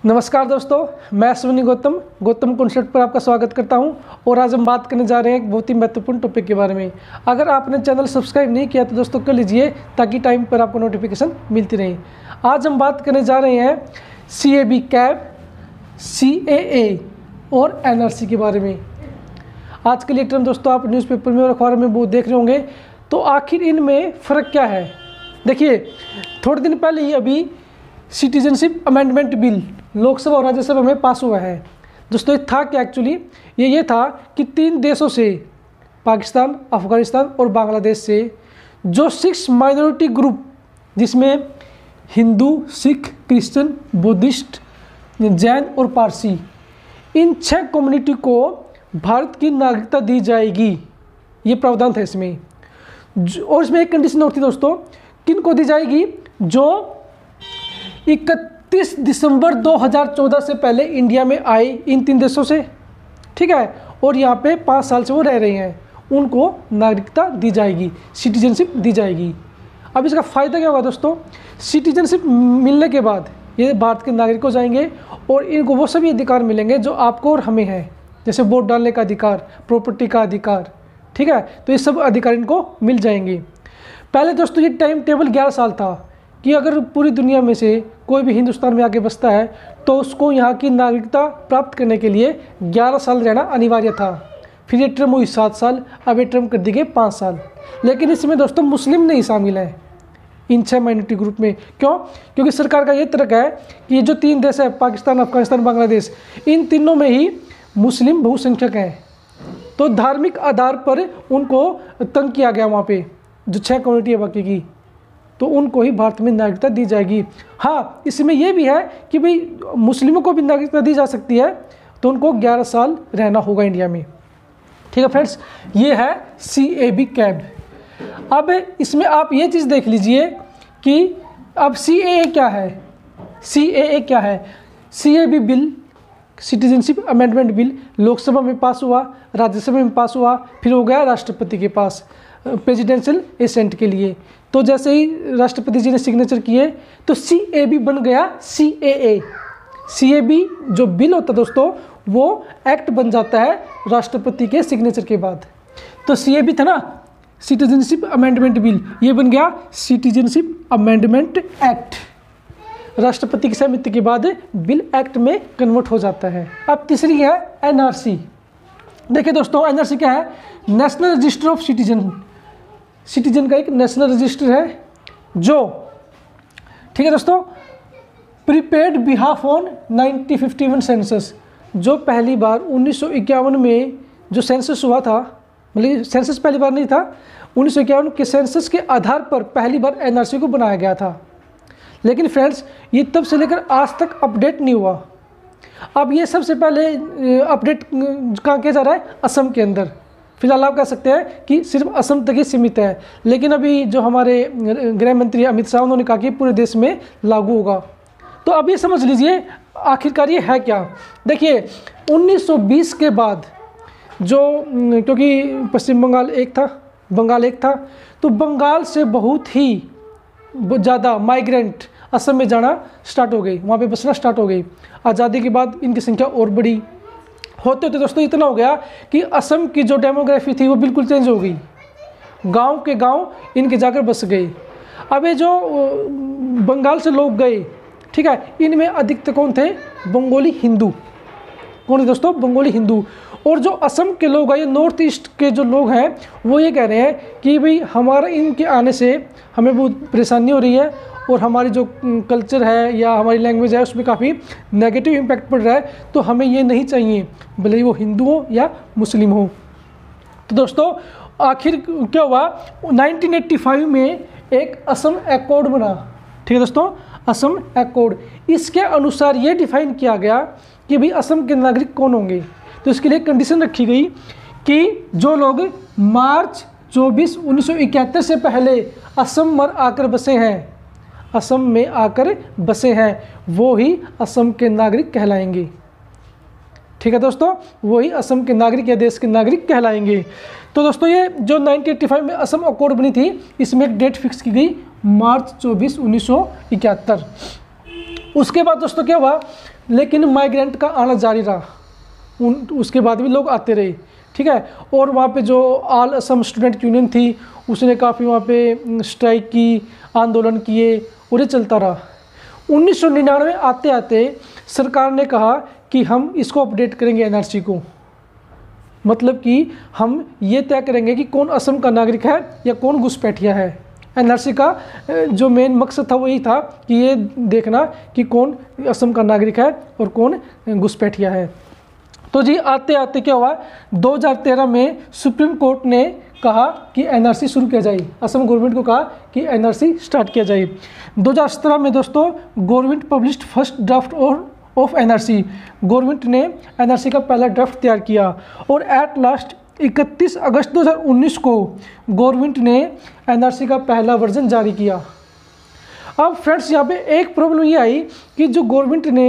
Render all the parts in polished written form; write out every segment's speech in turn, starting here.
नमस्कार दोस्तों, मैं अश्विनी गौतम कॉन्सेप्ट पर आपका स्वागत करता हूं। और आज हम बात करने जा रहे हैं एक बहुत ही महत्वपूर्ण टॉपिक के बारे में। अगर आपने चैनल सब्सक्राइब नहीं किया तो दोस्तों कर लीजिए, ताकि टाइम पर आपको नोटिफिकेशन मिलती रहे। आज हम बात करने जा रहे हैं CAB कैब, CAA और NRC के बारे में। आज के लिए टर्म दोस्तों आप न्यूज़पेपर में और अखबार में बहुत देख रहे होंगे। तो आखिर इनमें फ़र्क क्या है? देखिए, थोड़े दिन पहले ही अभी सिटीजनशिप अमेंडमेंट बिल लोकसभा और राज्यसभा में पास हुआ है। दोस्तों ये था क्या एक्चुअली? ये था कि 3 देशों से, पाकिस्तान, अफगानिस्तान और बांग्लादेश से, जो 6 माइनॉरिटी ग्रुप जिसमें हिंदू, सिख, क्रिश्चियन, बुद्धिस्ट, जैन और पारसी, इन 6 कम्युनिटी को भारत की नागरिकता दी जाएगी। ये प्रावधान था इसमें। और इसमें एक कंडीशन और थी दोस्तों, किन को दी जाएगी? जो 31 दिसंबर 2014 से पहले इंडिया में आए इन 3 देशों से, ठीक है, और यहाँ पे 5 साल से वो रह रहे हैं, उनको नागरिकता दी जाएगी, सिटीजनशिप दी जाएगी। अब इसका फ़ायदा क्या होगा दोस्तों? सिटीजनशिप मिलने के बाद ये भारत के नागरिक हो जाएंगे और इनको वो सभी अधिकार मिलेंगे जो आपको और हमें हैं, जैसे वोट डालने का अधिकार, प्रॉपर्टी का अधिकार, ठीक है। तो ये सब अधिकार इनको मिल जाएंगे। पहले दोस्तों ये टाइम टेबल 11 साल था कि अगर पूरी दुनिया में से कोई भी हिंदुस्तान में आके बसता है तो उसको यहाँ की नागरिकता प्राप्त करने के लिए 11 साल रहना अनिवार्य था। फिर ये टर्म हुई 7 साल, अब ये टर्म कर दी गई 5 साल। लेकिन इसमें दोस्तों मुस्लिम नहीं शामिल है इन 6 माइनॉरिटी ग्रुप में। क्यों? क्योंकि सरकार का ये तर्क है कि ये जो 3 देश है, पाकिस्तान, अफगानिस्तान, बांग्लादेश, इन तीनों में ही मुस्लिम बहुसंख्यक हैं। तो धार्मिक आधार पर उनको तंग किया गया वहाँ पे, जो 6 कम्युनिटी है बाकी की, तो उनको ही भारत में नागरिकता दी जाएगी। हाँ, इसमें यह भी है कि भाई मुस्लिमों को भी नागरिकता दी जा सकती है, तो उनको 11 साल रहना होगा इंडिया में। ठीक है फ्रेंड्स, ये है CAB कैब। अब इसमें आप ये चीज़ देख लीजिए कि अब CAA क्या है? CAA क्या है? CAB bill, citizenship amendment bill, Lok Sabha में पास हुआ, राज्यसभा में पास हुआ, फिर हो गया राष्ट्रपति के पास प्रेसिडेंशियल एसेंट के लिए। तो जैसे ही राष्ट्रपति जी ने सिग्नेचर किए तो CAB बन गया CAA। CAB जो बिल होता है दोस्तों, वो एक्ट बन जाता है राष्ट्रपति के सिग्नेचर के बाद। तो CAB था ना, सिटीजनशिप अमेंडमेंट बिल, ये बन गया सिटीजनशिप अमेंडमेंट एक्ट। राष्ट्रपति की सहमति के बाद बिल एक्ट में कन्वर्ट हो जाता है। अब तीसरी है NRC। देखिए दोस्तों, NRC क्या है? नेशनल रजिस्टर ऑफ सिटीजन का एक नेशनल रजिस्टर है, जो, ठीक है दोस्तों, प्रीपेड बिहाफ ऑन 1951 सेंसस। जो पहली बार 1951 में जो सेंसस हुआ था, मतलब सेंसस पहली बार नहीं था, 1951 के सेंसस के आधार पर पहली बार NRC को बनाया गया था। लेकिन फ्रेंड्स, ये तब से लेकर आज तक अपडेट नहीं हुआ। अब ये सबसे पहले अपडेट कहाँ किया जा रहा है? असम के अंदर। फिलहाल आप कह सकते हैं कि सिर्फ असम तक ही सीमित है, लेकिन अभी जो हमारे गृह मंत्री अमित शाह, उन्होंने कहा कि पूरे देश में लागू होगा। तो अब ये समझ लीजिए आखिरकार ये है क्या। देखिए, 1920 के बाद जो, क्योंकि पश्चिम बंगाल एक था, बंगाल एक था, तो बंगाल से बहुत ही ज़्यादा माइग्रेंट असम में जाना स्टार्ट हो गई, वहाँ पे बसना स्टार्ट हो गई। आज़ादी के बाद इनकी संख्या और बढ़ी, होते होते दोस्तों इतना हो गया कि असम की जो डेमोग्राफी थी वो बिल्कुल चेंज हो गई। गांव के गांव इनके जाकर बस गए। अब ये जो बंगाल से लोग गए, ठीक है, इनमें अधिकतर कौन थे? बंगाली हिंदू। कौन है दोस्तों? बंगाली हिंदू। और जो असम के लोग हैं, ये नॉर्थ ईस्ट के जो लोग हैं, वो ये कह रहे हैं कि भाई हमारा इनके आने से हमें बहुत परेशानी हो रही है और हमारी जो कल्चर है या हमारी लैंग्वेज है उसमें काफ़ी नेगेटिव इम्पैक्ट पड़ रहा है, तो हमें ये नहीं चाहिए, भले ही वो हिंदू हो या मुस्लिम हो। तो दोस्तों आखिर क्या हुआ? 1985 में एक असम एकॉर्ड बना, ठीक है दोस्तों, असम एकॉर्ड। इसके अनुसार ये डिफाइन किया गया कि भाई असम के नागरिक कौन होंगे। तो इसके लिए कंडीशन रखी गई कि जो लोग मार्च 24, 1971 से पहले असम में आकर बसे हैं, असम में आकर बसे हैं, वो ही असम के नागरिक कहलाएंगे। ठीक है दोस्तों, वो ही असम के नागरिक या देश के नागरिक कहलाएंगे। तो दोस्तों ये जो 1985 में असम अकॉर्ड बनी थी, इसमें एक डेट फिक्स की गई, मार्च 24, 1971। उसके बाद दोस्तों क्या हुआ, लेकिन माइग्रेंट का आना जारी रहा, उसके बाद भी लोग आते रहे, ठीक है। और वहाँ पे जो ऑल असम स्टूडेंट यूनियन थी उसने काफ़ी वहाँ पे स्ट्राइक की, आंदोलन किए और ये चलता रहा। 1999 आते आते सरकार ने कहा कि हम इसको अपडेट करेंगे एनआरसी को, मतलब कि हम ये तय करेंगे कि कौन असम का नागरिक है या कौन घुसपैठिया है। एनआरसी का जो मेन मकसद था वही था कि ये देखना कि कौन असम का नागरिक है और कौन घुसपैठिया है। तो जी आते आते क्या हुआ, 2013 में सुप्रीम कोर्ट ने कहा कि एनआरसी शुरू किया जाए, असम गवर्नमेंट को कहा कि एनआरसी स्टार्ट किया जाए। 2017 में दोस्तों government published first draft of NRC, government ने एनआरसी का पहला ड्राफ्ट तैयार किया और एट लास्ट 31 अगस्त 2019 को गवर्नमेंट ने एनआरसी का पहला वर्जन जारी किया। अब फ्रेंड्स यहाँ पे एक प्रॉब्लम ये आई कि जो गवर्नमेंट ने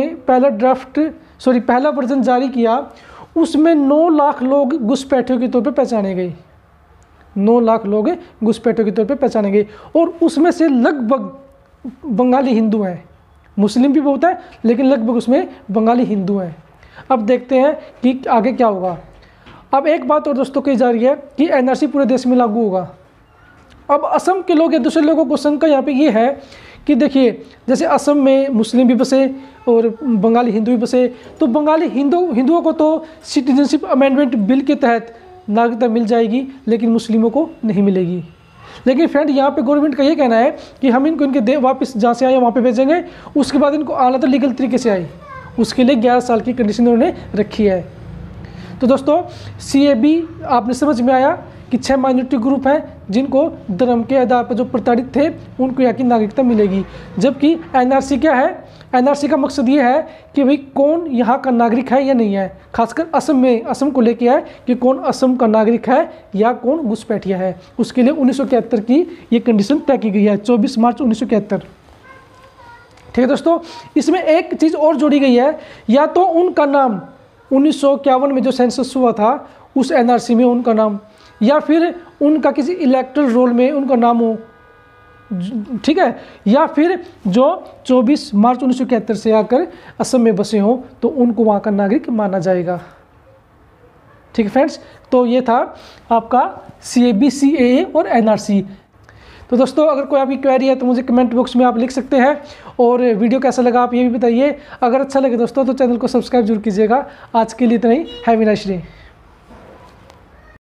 पहला वर्जन जारी किया उसमें 9 लाख लोग घुसपैठियों के तौर पे पहचाने गए, 9 लाख लोग घुसपैठियों के तौर पे पहचाने गए और उसमें से लगभग बंगाली हिंदू हैं, मुस्लिम भी बहुत है लेकिन लगभग उसमें बंगाली हिंदू हैं। अब देखते हैं कि आगे क्या होगा। अब एक बात और दोस्तों कही जा रही है कि एनआरसी पूरे देश में लागू होगा। अब असम के लोग या दूसरे लोगों को शंका यहाँ पे ये है कि देखिए जैसे असम में मुस्लिम भी बसे और बंगाली हिंदू भी बसे, तो बंगाली हिंदुओं को तो सिटीजनशिप अमेंडमेंट बिल के तहत नागरिकता मिल जाएगी लेकिन मुस्लिमों को नहीं मिलेगी। लेकिन फ्रेंड यहाँ पे गवर्नमेंट का ये कहना है कि हम इनको इनके वापस जहाँ से आए वहाँ पे भेजेंगे, उसके बाद इनको आना तो लीगल तरीके से आए, उसके लिए 11 साल की कंडीशन उन्होंने रखी है। तो दोस्तों CAB आपने समझ में आया कि 6 माइनॉरिटी ग्रुप हैं जिनको धर्म के आधार पर जो प्रताड़ित थे उनको यहाँ की नागरिकता मिलेगी। जबकि एनआरसी क्या है, एनआरसी का मकसद ये है कि भाई कौन यहाँ का नागरिक है या नहीं है, खासकर असम में, असम को लेके है कि कौन असम का नागरिक है या कौन घुसपैठिया है। उसके लिए 1971 की ये कंडीशन तय की गई है, 24 मार्च 1971। ठीक है दोस्तों, इसमें एक चीज़ और जोड़ी गई है, या तो उनका नाम 1951 में जो सेंसस हुआ था उस एनआरसी में उनका नाम, या फिर उनका किसी इलेक्टोरल रोल में उनका नाम हो, ठीक है, या फिर जो 24 मार्च 1971 से आकर असम में बसे हों तो उनको वहाँ का नागरिक माना जाएगा। ठीक है फ्रेंड्स, तो ये था आपका CAB, CAA और एनआरसी। तो दोस्तों अगर कोई आपकी क्वेरी है तो मुझे कमेंट बॉक्स में आप लिख सकते हैं, और वीडियो कैसा लगा आप ये भी बताइए। अगर अच्छा लगे दोस्तों तो चैनल को सब्सक्राइब जरूर कीजिएगा। आज के लिए इतना ही, हैव अ नाइस डे।